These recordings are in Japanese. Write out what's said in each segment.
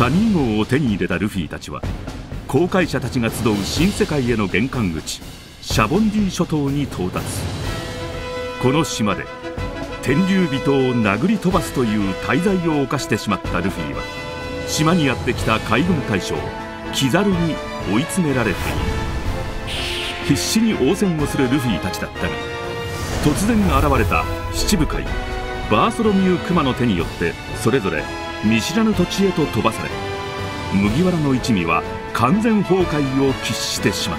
サニー号を手に入れたルフィたちは航海者たちが集う新世界への玄関口シャボンディ諸島に到達。この島で天竜人を殴り飛ばすという大罪を犯してしまったルフィは島にやってきた海軍大将キザルに追い詰められている。必死に応戦をするルフィたちだったが、突然現れた七部会バーソロミュー・クマの手によってそれぞれ見知らぬ土地へと飛ばされ、麦わらの一味は完全崩壊を喫してしまった。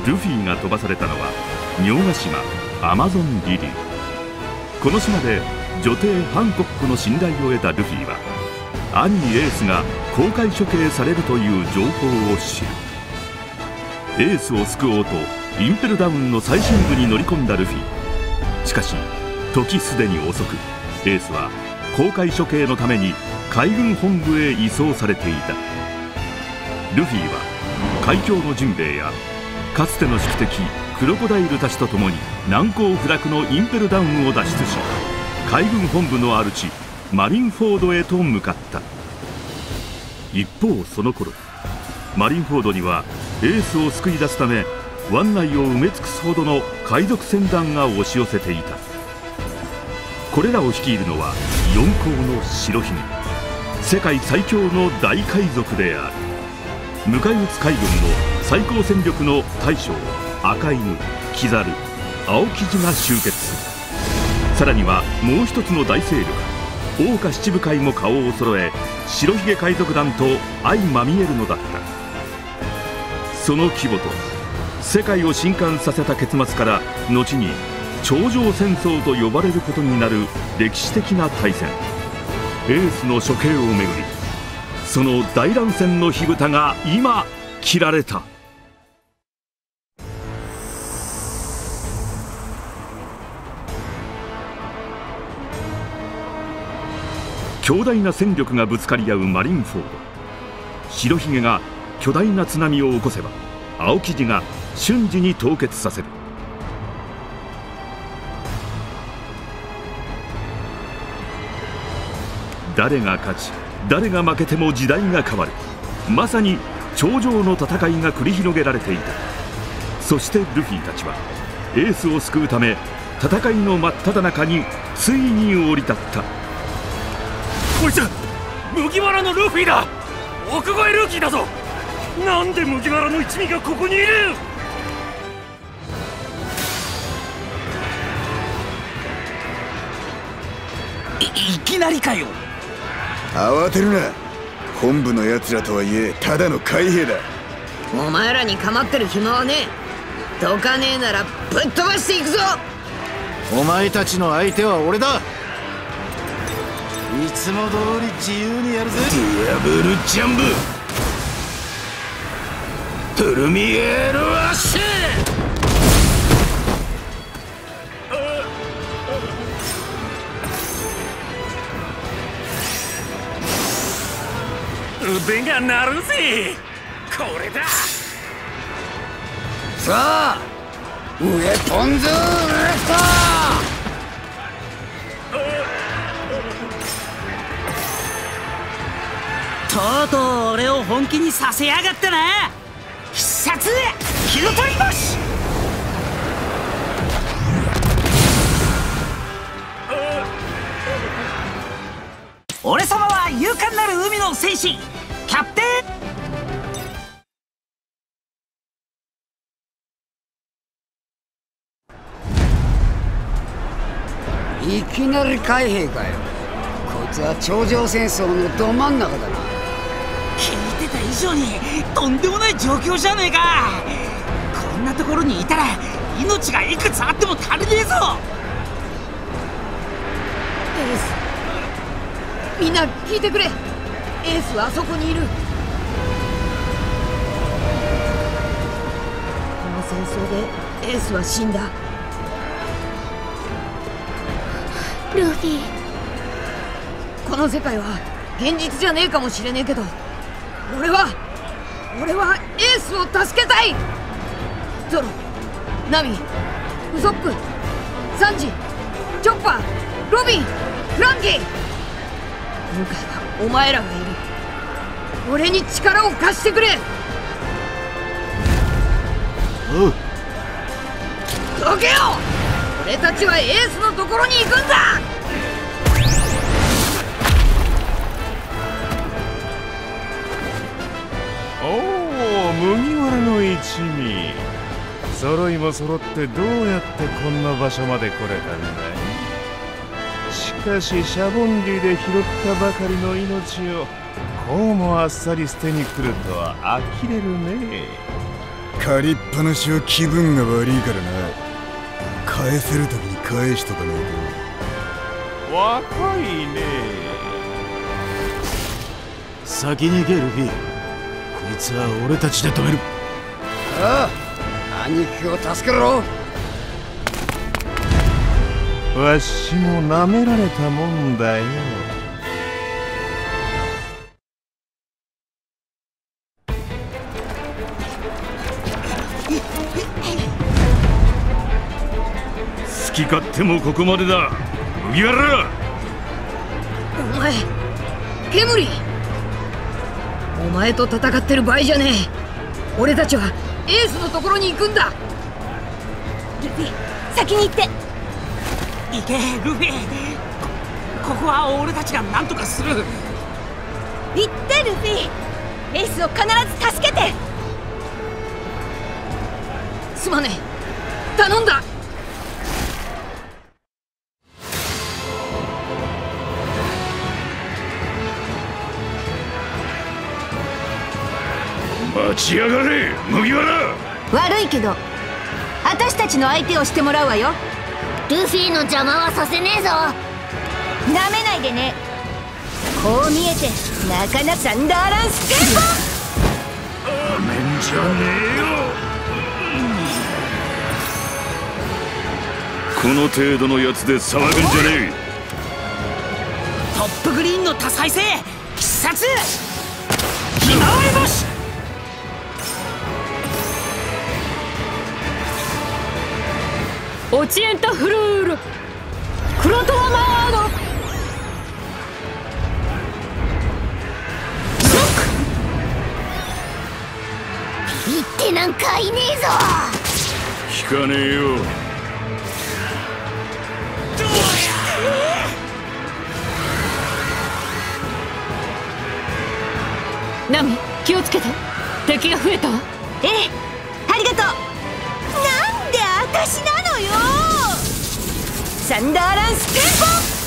ルフィが飛ばされたのは妙ヶ島アマゾンリリー。この島で女帝ハンコックの信頼を得たルフィは兄エースが公開処刑されるという情報を知る。エースを救おうとインペルダウンの最深部に乗り込んだルフィ。しかし時すでに遅く、エースは公開処刑のために海軍本部へ移送されていた。ルフィは海峡のジンベエやかつての宿敵クロコダイルたちと共に難攻不落のインペルダウンを脱出し、海軍本部の主マリンフォードへと向かった。一方その頃、マリンフォードにはエースを救い出すため湾内を埋め尽くすほどの海賊船団が押し寄せていた。これらを率いるのは四皇の白ひげ、世界最強の大海賊である。迎え撃つ海軍の最高戦力の大将赤犬、キザル、青生地が集結する。さらにはもう一つの大勢力桜花七部会も顔を揃え、白ひげ海賊団と相まみえるのだった。その規模と世界を震撼させた結末から後に頂上戦争と呼ばれることになる歴史的な大戦、エースの処刑をめぐり、その大乱戦の火蓋が今切られた。強大な戦力がぶつかり合うマリンフォード。白ひげが巨大な津波を起こせば青生地が瞬時に凍結させる。誰が勝ち誰が負けても時代が変わる。まさに頂上の戦いが繰り広げられていた。そしてルフィたちはエースを救うため戦いの真っ只中についに降り立った。 こいつ麦わらのルフィだ。奥越えルーキーだぞ。なんで麦わらの一味がここにいる。いきなりかよ。 慌てるな。本部のやつらとはいえただの海兵だ。 お前らに構ってる暇はねえ。どかねえならぶっ飛ばしていくぞ。 お前たちの相手は俺だ。いつも通り自由にやるぜ。 ディアブルジャンブトルミエールアッシュ。 腕が鳴るぜ。これだ。 さあウェポンズレフト。 とうとう俺を本気にさせやがったな。必殺火の鳥星。俺様は勇敢なる海の戦士キャプテン。いきなり海兵かよ。こいつは頂上戦争のど真ん中だな。 聞いてた以上にとんでもない状況じゃねえか。こんなところにいたら命がいくつあっても足りねえぞ。 エース、みんな聞いてくれ。エースはあそこにいる。この戦争でエースは死んだ。ルフィ、この世界は現実じゃねえかもしれねえけど、俺はエースを助けたい。ゾロ、ナミ、ウソップ、サンジ、チョッパー、ロビン、フランキー、 今回はお前らがいる。俺に力を貸してくれ。 おう。 どけよ。俺たちはエースのところに行くんだ。 おお、麦わらの一味。揃いも揃ってどうやってこんな場所まで来れたんだい。しかしシャボンディで拾ったばかりの命をこうもあっさり捨てに来るとは呆れるね。 借りっぱなしは気分が悪いからな。返せる時に返しとかねえと。 若いね。 先に行けルフィ。こいつは俺たちで止める。 ああ、兄貴を助けろ。 わしも舐められたもんだよ。 好き勝手もここまでだ、麦わら。 お前ケムリ、お前と戦ってる場合じゃねえ。俺たちはエースのところに行くんだ。 ルフィ、先に行って。 行けルフィ。ここは俺たちが何とかする。 行ってルフィ。エースを必ず助けて。 すまねえ、頼んだ。 待ちやがれ麦わら。 悪いけど私たちの相手をしてもらうわよ。ルフィの邪魔はさせねえぞ。なめないでね。こう見えてなかなかサンダーランスケーなめんじゃねえよ。この程度のやつで騒ぐんじゃねえ。 トップグリーンの多彩性必殺ひまわり星。 オチエンタフルールクロトワマード。 言ってなんかいねえぞ。 聞かねえよ。 ナミ、気をつけて。敵が増えた。 ええ、ありがとう。なんで私なのよ。サンダーランスケー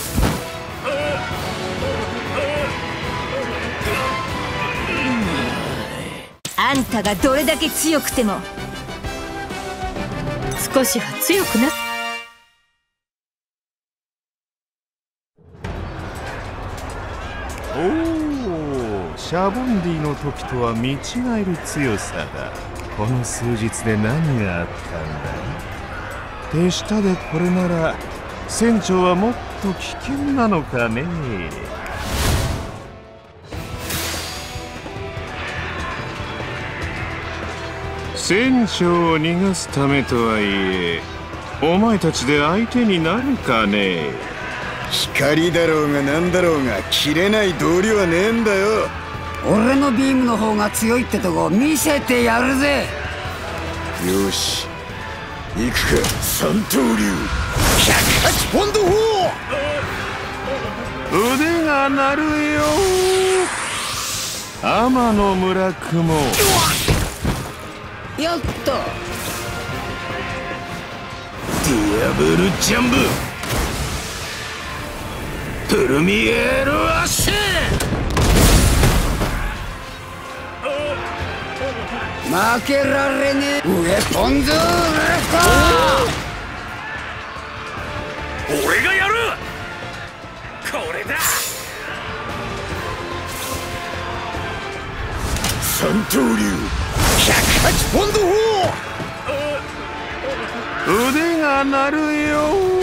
ポ。あんたがどれだけ強くても少しは強くな。 おお、シャボンディの時とは見違える強さだ。この数日で何があったんだ。手下でこれなら船長はもっと危険なのかね。船長を逃がすためとはいえ、お前たちで相手になるかね。 光だろうが何だろうが切れない道理はねえんだよ。 俺のビームの方が強いってとこ見せてやるぜ。 よし行くか。三刀流108ポンド砲。 腕が鳴るよ。天の村雲。 やった。 ディアブルジャンブプルミエールアッシュ。 負けられねえ。ウェポンズレフ俺がやる。これだ。 三刀流108ポンド砲。 腕が鳴るよ。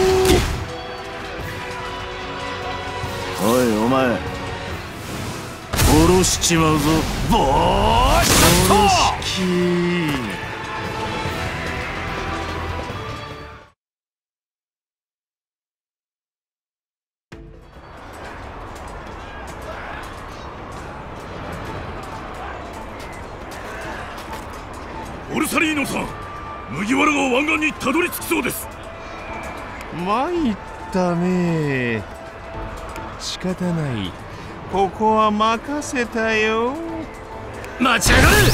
おいお前、殺しちまうぞ。ボーショット。 ボルサリーノさん、麦わらが湾岸にたどり着きそうです。 参ったね。仕方ない、ここは任せたよ。 待ち上がれ。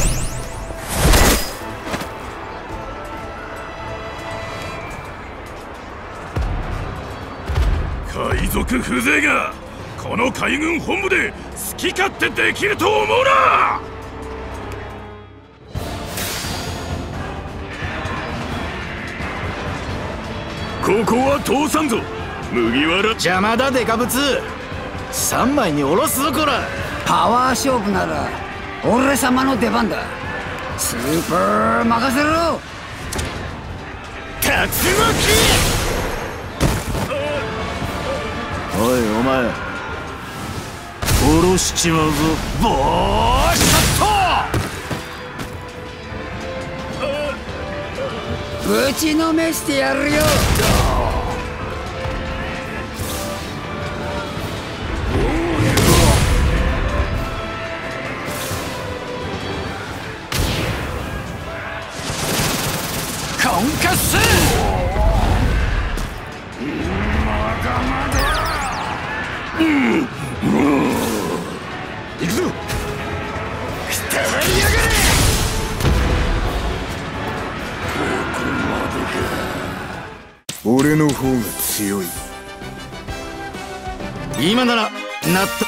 海賊風情がこの海軍本部で好き勝手できると思うな。ここは通さんぞ麦わら。 邪魔だデカブツ。3枚に下ろすぞこら。 パワー勝負なら俺様の出番だ。スーパー任せろ。 竜巻。 おいお前、殺しちまうぞ。ボーシャット。 ぶちのめしてやるよ。 コンカッス。行くぞ。くたばりやがれ。 俺の方が強い。 今なら納得。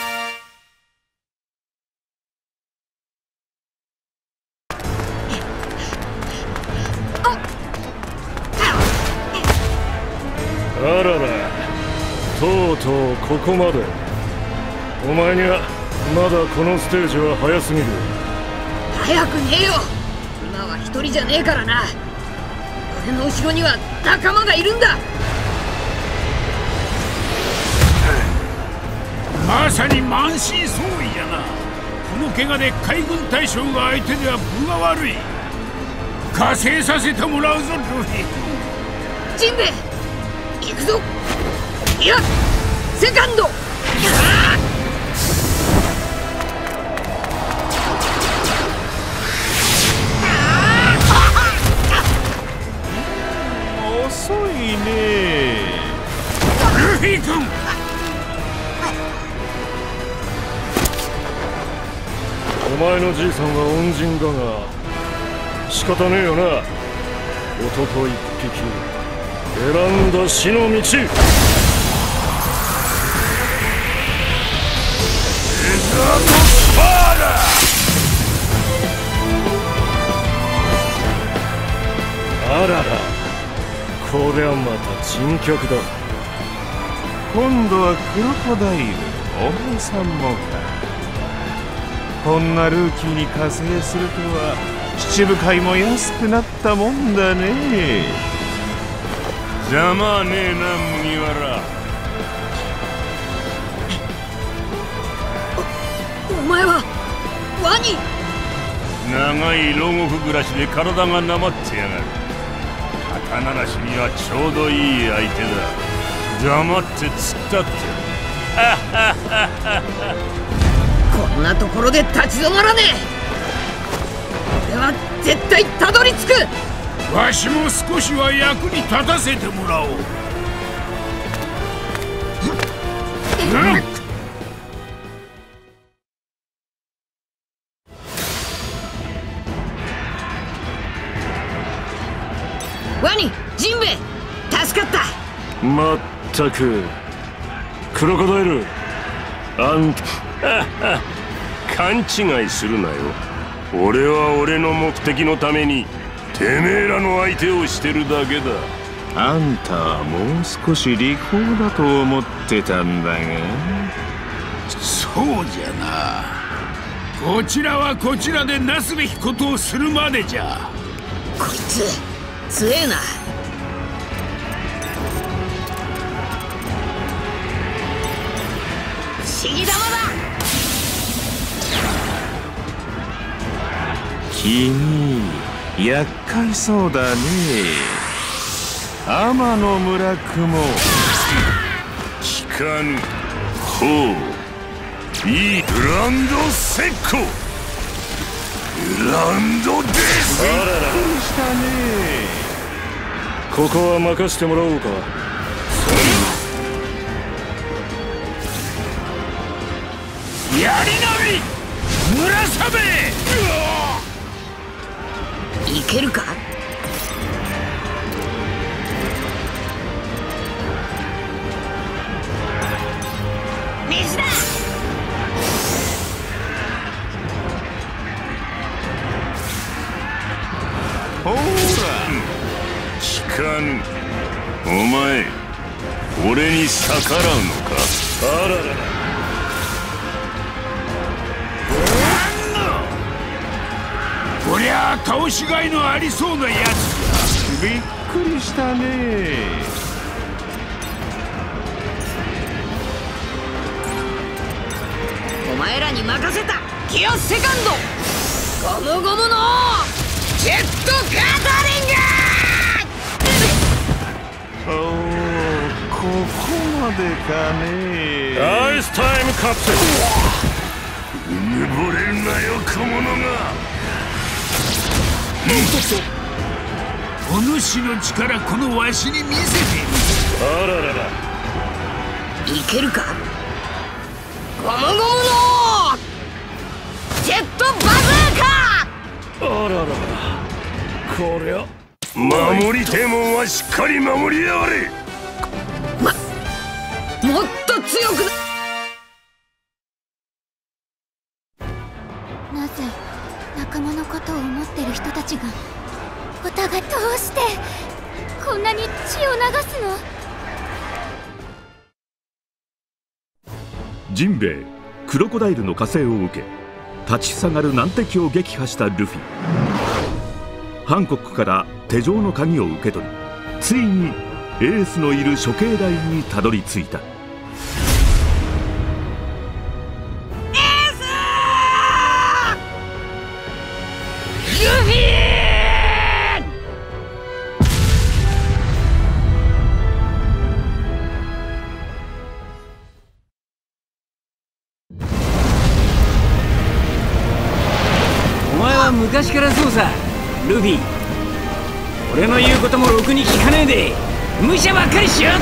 あらら、とうとうここまで。お前にはまだこのステージは早すぎる。 早くねえよ。今は一人じゃねえからな。俺の後ろには仲間がいるんだ。 まさに満身創痍やな。この怪我で海軍大将が相手では分が悪い。加勢させてもらうぞルフィ。 ジンベエ行くぞ。いや、セカンド。 遅いね。 ルフィ君。お前のじいさんは恩人だが仕方ねえよな。男一匹選んだ死の道。あらら、こりゃまた珍客だ。 今度はクロコダイル、お前さんもか。こんなルーキーに加勢するとは七部会も安くなったもんだね。 邪魔はねえな麦わら。 お前はワニ。 長い牢獄暮らしで体がなまってやがる。刀なしにはちょうどいい相手だ。黙って突っ立って。 こんなところで立ち止まらねえ。俺は絶対たどり着く。 わしも少しは役に立たせてもらおう。 ワニ、ジンベエ、助かった。 まったくクロコダイル、あんた勘違いするなよ。俺は俺の目的のためにてめえらの相手をしてるだけだ。 あんたはもう少し利口だと思ってたんだが。 そうじゃな。こちらはこちらでなすべきことをするまでじゃ。 こいつ強えな。不思議玉だ。 君厄介そうだね。天の村雲。 聞かぬ。ほう、いいグランドセッコ。 グランドです。 あららしたね。 ここは任せてもらおうか。 やりなみ村雨。 いけるか。 水だ。 ほーら聞かぬ。お前俺に逆らうのか。あららら。 こりゃ倒しがいのありそうなやつ。 びっくりしたね。 お前らに任せた。ギアセカンドゴムゴムのジェットガザリング。 おー、ここまでかね。 アイスタイムカプセル。うぬぼれるなよ小者が。 お主の力このわしに見せてみる。 あららら。 いけるか。ゴムゴムのジェットバズーカ。 あららら。こりゃ守りてえもんはしっかり守りやがれ。 もっと強くなぜ仲間のことを思ってる人たちがお互いどうしてこんなに血を流すの。 ジンベエクロコダイルの加勢を受け立ちふさがる難敵を撃破したルフィ。ハンコックから手錠の鍵を受け取り、ついにエースのいる処刑台にたどり着いた。 昔からそうさルフィ。俺の言うこともろくに聞かねえで無茶ばっかりしやがって。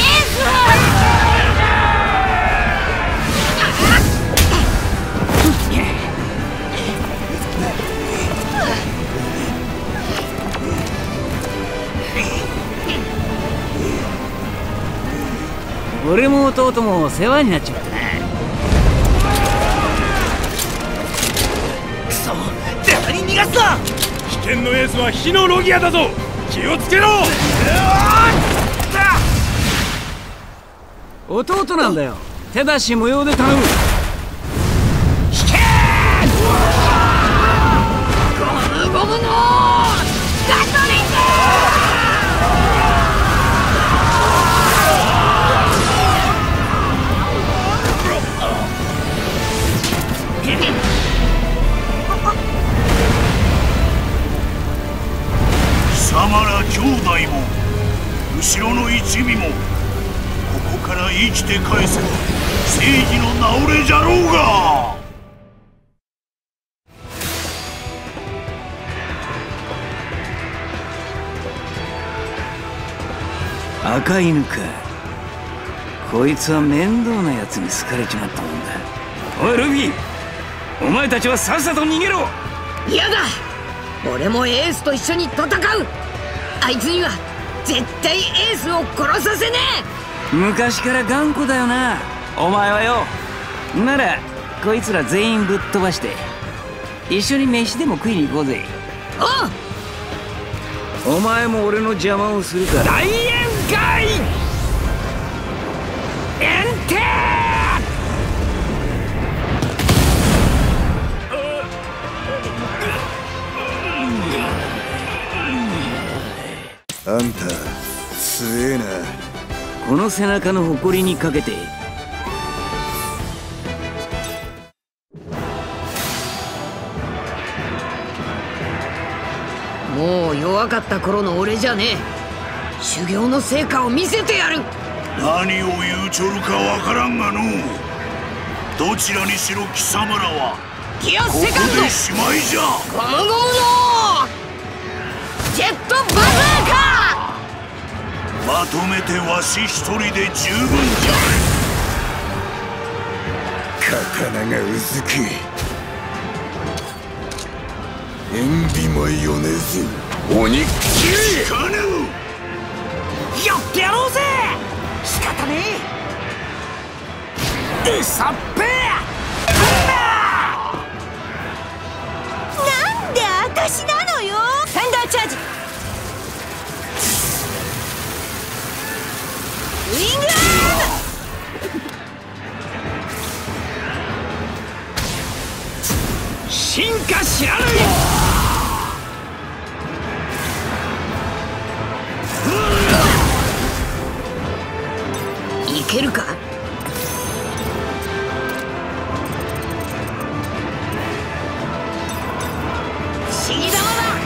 俺も弟も世話になっちまったな。逃がすな。 危険のエースは火のロギアだぞ。気をつけろ。 弟なんだよ。手出し無用で頼む。引けゴムゴムのガトリング。 貴様ら兄弟も後ろの一味もここから生きて返せば正義の名折れじゃろうが。 赤犬か。こいつは面倒なやつに好かれちまったもんだ。おいルフィ、お前たちはさっさと逃げろ。 嫌だ。俺もエースと一緒に戦う。あいつには絶対エースを殺させねえ。昔から頑固だよなお前はよ。ならこいつら全員ぶっ飛ばして一緒に飯でも食いに行こうぜ。お前も俺の邪魔をするから。大宴会エンテー。 あんた強えな。 この背中の誇りにかけてもう弱かった頃の俺じゃねえ。修行の成果を見せてやる。 何を言うちょるかわからんがのう。どちらにしろ貴様らはギアセカンド、 ここでしまいじゃ。 ゴムゴムのジェットバズーカ。 まとめてわし一人で十分じゃ。 刀がうずく塩ビマヨネーズ鬼聞かぬ。 やってやろうぜ。仕方ねえ。うさっぺなんで私なのよ。サンダーチャージ。ウィングアーム。 進化知らぬ。 いけるか。不思議玉だ。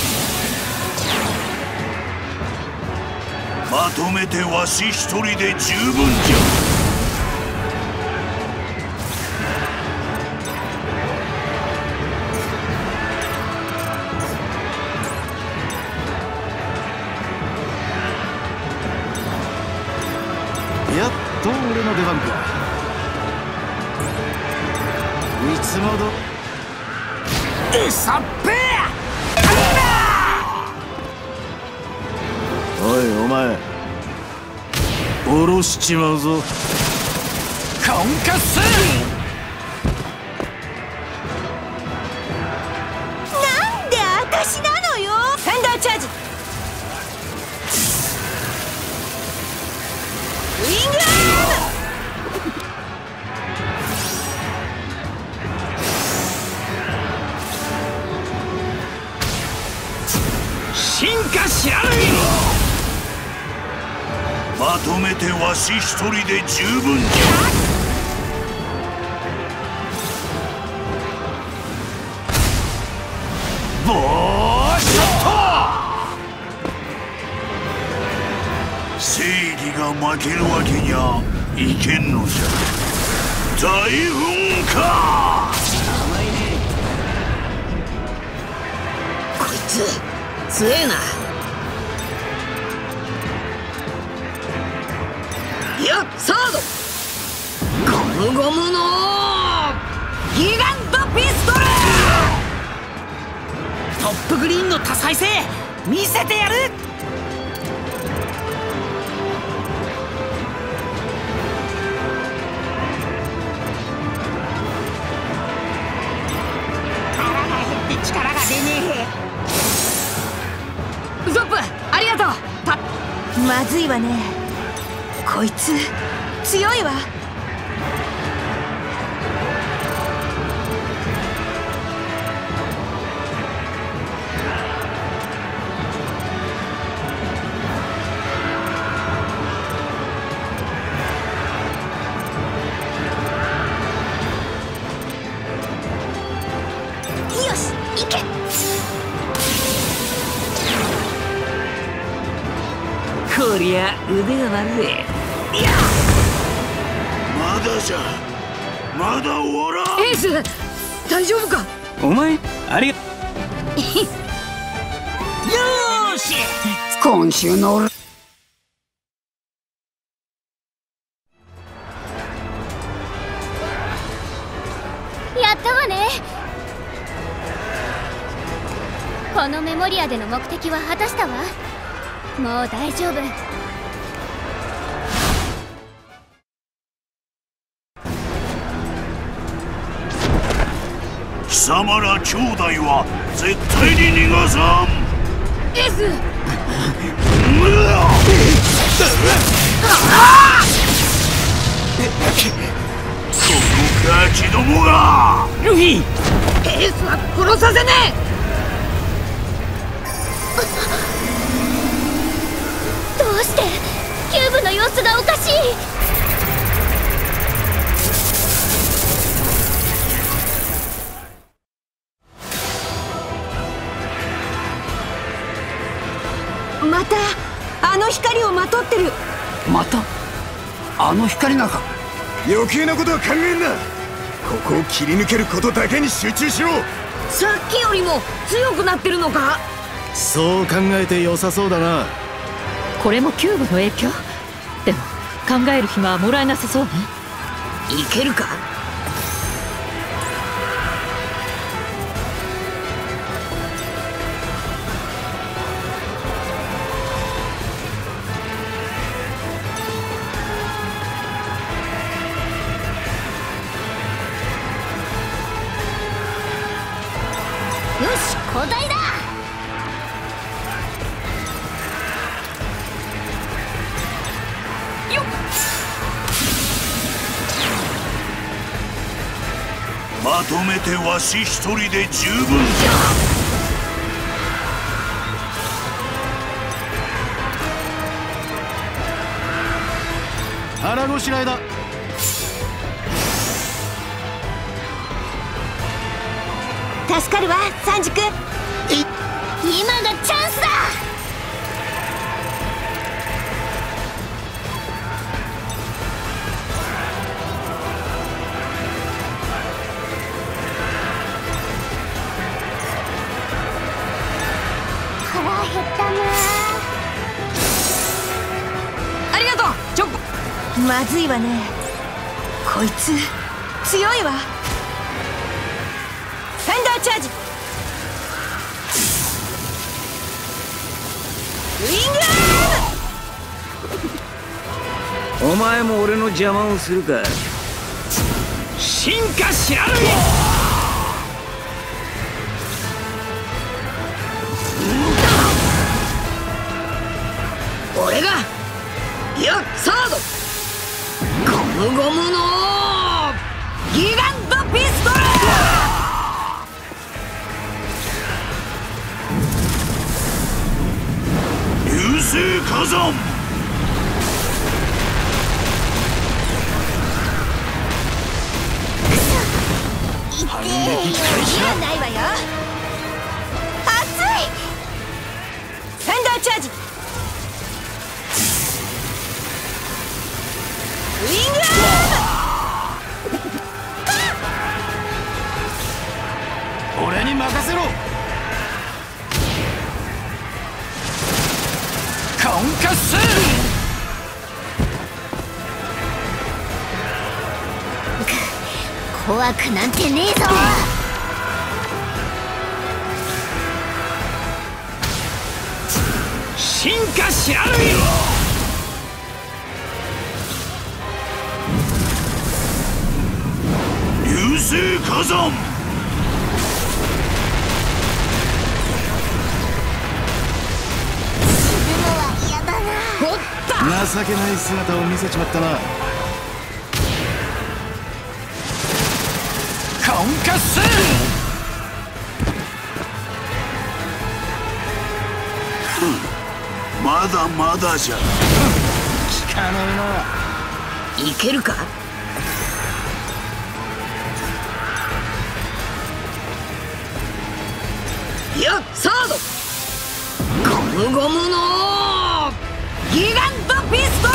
まとめてわし一人で十分じゃ。 やっと俺の出番か。いつもどうさっぺおいお前下ろしちまうぞ。 コンカッス。 なんで私なのよ。サンダーチャージ。ウィングアーム。進化知らぬ。 まとめてわし一人で十分じゃ。 ボーショット。 正義が負けるわけにはいけんのじゃ。大噴火。 こいつ強えな。いやサードゴムゴムのギガントピストル。 トップグリーンの多彩性見せてやる。腹が減って力が出ねウソップありがとう。 まずいわね。こいつ強いわ。よし行け。 こりゃ腕が悪い。いやまだじゃ。まだ終わらん。 エース大丈夫か。 お前ありがよーし。 今週の俺やったわね。このメモリアでの目的は果たしたわ。もう大丈夫。 貴様ら兄弟は絶対に逃がさん。 エースそこガキどもが。 ルフィ。 エースは殺させねどうしてキューブの様子がおかしい。 またあの光をまとってる。 またあの光なんか。 余計なことは考えんな。 ここを切り抜けることだけに集中しろ。 さっきよりも強くなってるのか？ そう考えて良さそうだな。 これもキューブの影響？でも考える暇はもらえなさそうね。 いけるか？ よし、交代だ。 よっ。 まとめてわし一人で十分じゃ。 腹ごしらえだ。 助かるわ、三軸。今がチャンスだ。腹減ったな。 ありがとう、チョッポ。 まずいわね。こいつ強いわ。サンダーチャージ。ウィングアーム。 お前も俺の邪魔をするか。進化しらぬい。 俺がいやサードゴムゴムのギガントピストル。 流星火山。 反撃開始はないわよ。熱い。サンダーチャージ。ウィングアーム。 俺に任せろ。カウンカッス。 怖くなんてねえぞ。 進化しらぬい。 流星火山。 情けない姿を見せちまったな。 カウンカッス。 まだまだじゃ。 効かねえな。 いけるか？いやサードゴムゴムのギガントピストル。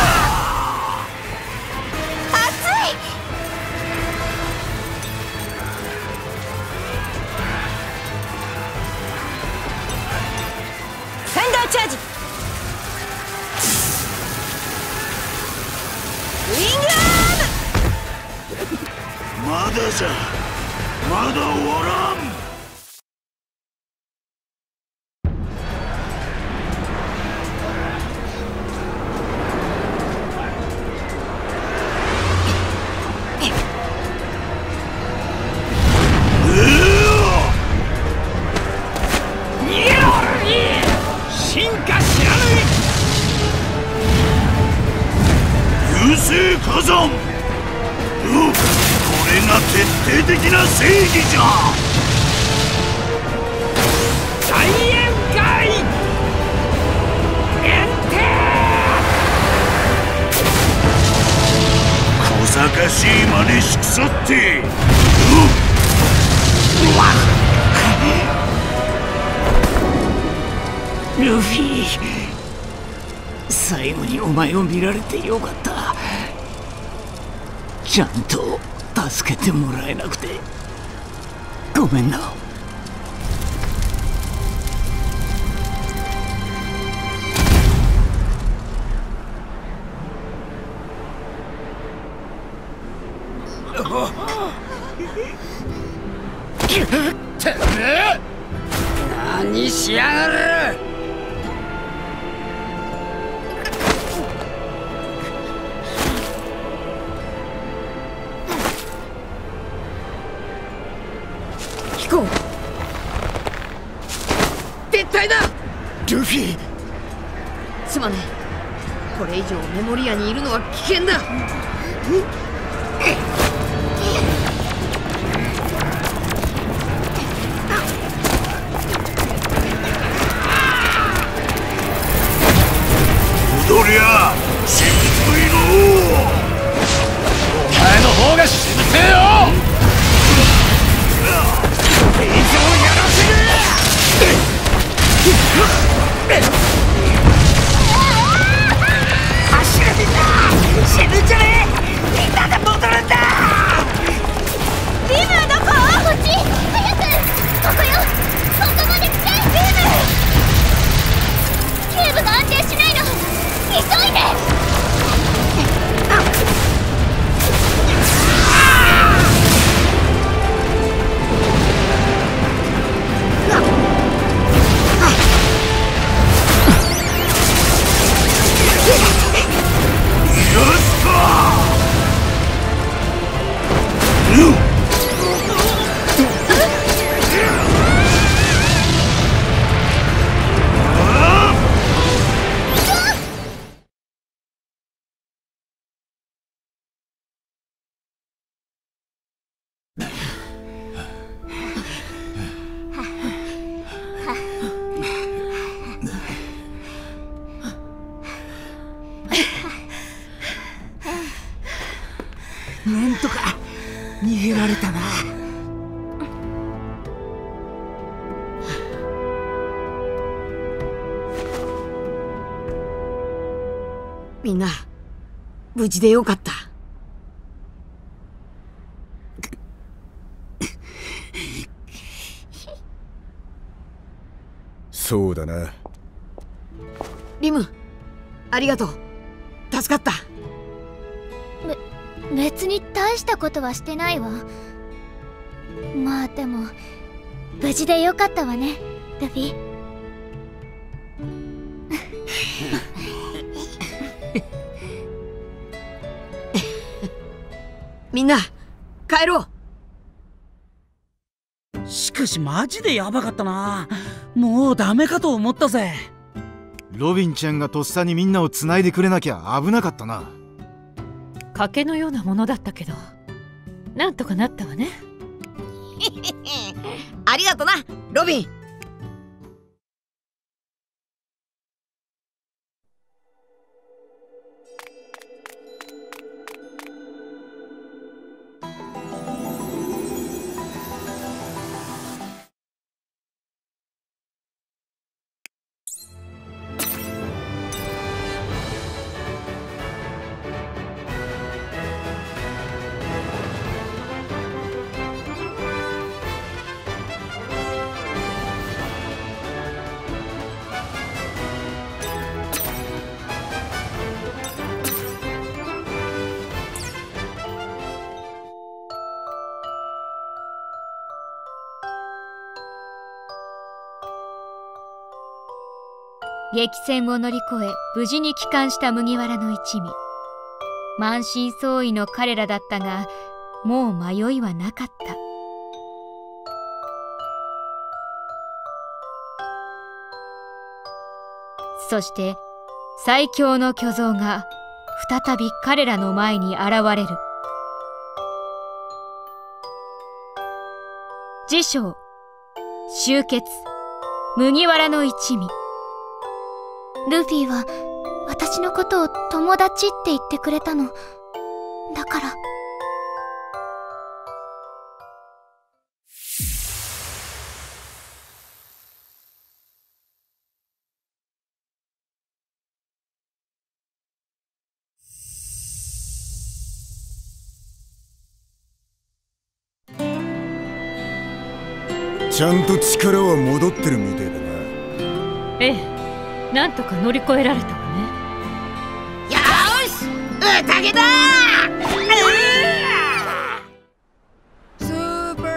熱い。サンダーチャージ。ウィングアーム。 まだじゃ。まだ終わらん。流星火山。これが徹底的な正義じゃ。 大宴会エンテ小賢しいまねしくさって。 ルフィ、最後にお前を見られてよかった。ちゃんと助けてもらえなくてごめんな。 てめえ何しやがる。 飛行撤退だ。 ルフィ、 すまねえ。これ以上メモリアにいるのは危険だ。 踊りゃ真実のいいの。 お前の方が死ぬてえよ。いつもやらせる。 走れみんな、死ぬんじゃねえ。みんなで戻るんだ。 リムはどこ？こっち早く。ここよ、ここまで来て。リム、キューブが安定しないの。急いで。 なんとか逃げられたな。 みんな無事でよかった。 そうだな。 リム、ありがとう。助かった。 別に大したことはしてないわ。まあでも無事でよかったわね、ルフィ。 みんな帰ろう。しかしマジでヤバかったな。もうダメかと思ったぜ。 ロビンちゃんがとっさにみんなを繋いでくれなきゃ危なかったな。 賭けのようなものだったけどなんとかなったわね。 ありがとな、ロビン。 激戦を乗り越え無事に帰還した麦わらの一味。満身創痍の彼らだったが、もう迷いはなかった。そして最強の巨像が再び彼らの前に現れる。次章終結、麦わらの一味。 ルフィは私のことを友達って言ってくれたの。だからちゃんと力は戻ってるみたいだな。 ええ、なんとか乗り越えられたわね。 よーし、宴だー。スーパ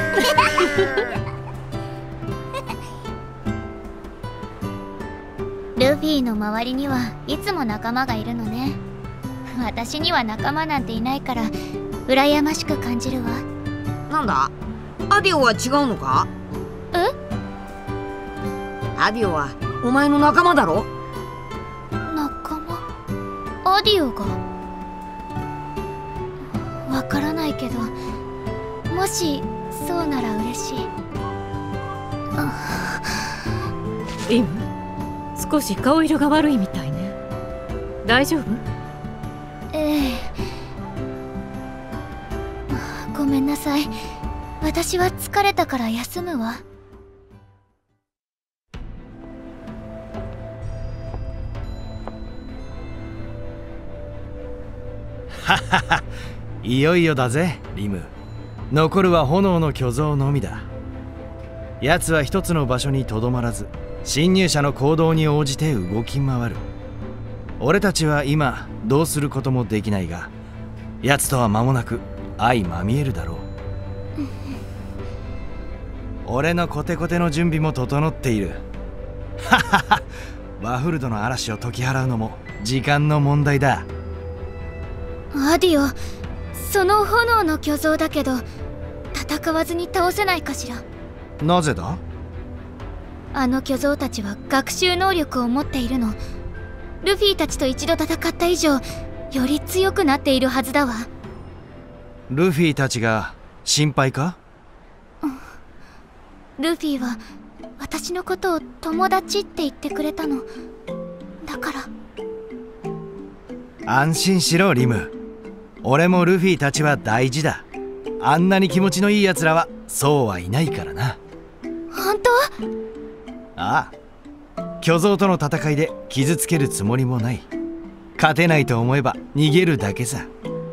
ールフィの周りにはいつも仲間がいるのね。私には仲間なんていないから羨ましく感じるわ。 なんだ、アディオは違うのか？ え？ アディオはお前の仲間だろ？ 仲間？アディオが？わからないけど、もしそうなら嬉しい。 イム、少し顔色が悪いみたいね。大丈夫？ ええ。ごめんなさい。私は疲れたから休むわ。 ははは、いよいよだぜリム。残るは炎の巨像のみだ。奴は一つの場所にとどまらず、侵入者の行動に応じて動き回る。俺たちは今どうすることもできないが、奴とは間もなく相まみえるだろう。俺のコテコテの準備も整っている。ははは、ワフルドの嵐を解き払うのも時間の問題だ。 アディオ、その炎の巨像だけど戦わずに倒せないかしら。 なぜだ？ あの巨像たちは学習能力を持っているの。ルフィたちと一度戦った以上、より強くなっているはずだわ。 ルフィたちが心配か？ ルフィは私のことを友達って言ってくれたの。だから安心しろリム。俺もルフィたちは大事だ。あんなに気持ちのいいやつらはそうはいないからな。 本当？ ああ、巨像との戦いで傷つけるつもりもない。勝てないと思えば逃げるだけさ。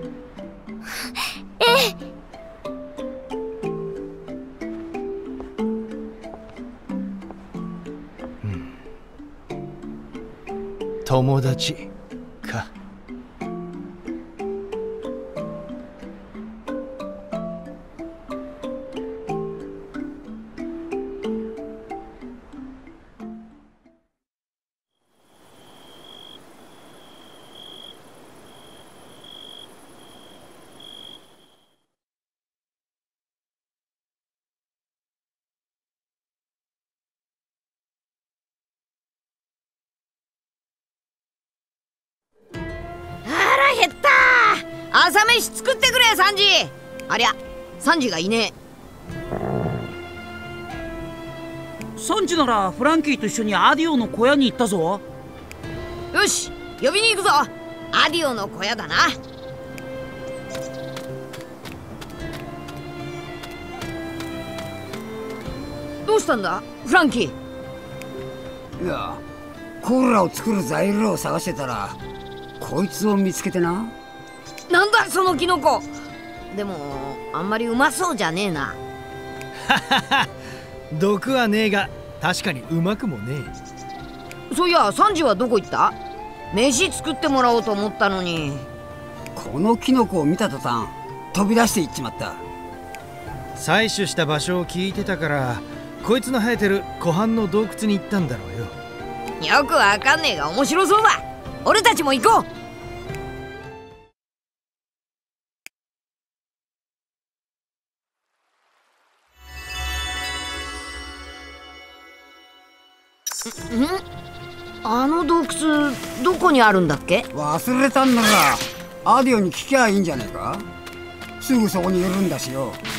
ええ。 友達か。 減ったー。朝飯作ってくれサンジ。ありゃ、サンジがいねえ。サンジならフランキーと一緒にアディオの小屋に行ったぞ。 よし、呼びに行くぞ。アディオの小屋だな。どうしたんだフランキー？ いや、コーラを作る材料を探してたらこいつを見つけてな。 なんだそのキノコ。でもあんまりうまそうじゃねえな。 ははは、毒はねえが確かにうまくもねえ。そういやサンジはどこ行った？飯作ってもらおうと思ったのに。 このキノコを見た途端飛び出していっちまった。 採取した場所を聞いてたから、こいつの生えてる湖畔の洞窟に行ったんだろうよ。 よくわかんねえが面白そうだ。俺たちも行こう。あの洞窟どこにあるんだっけ？ 忘れたんならアディオに聞きゃいいんじゃねえか。すぐそこにいるんだしよ。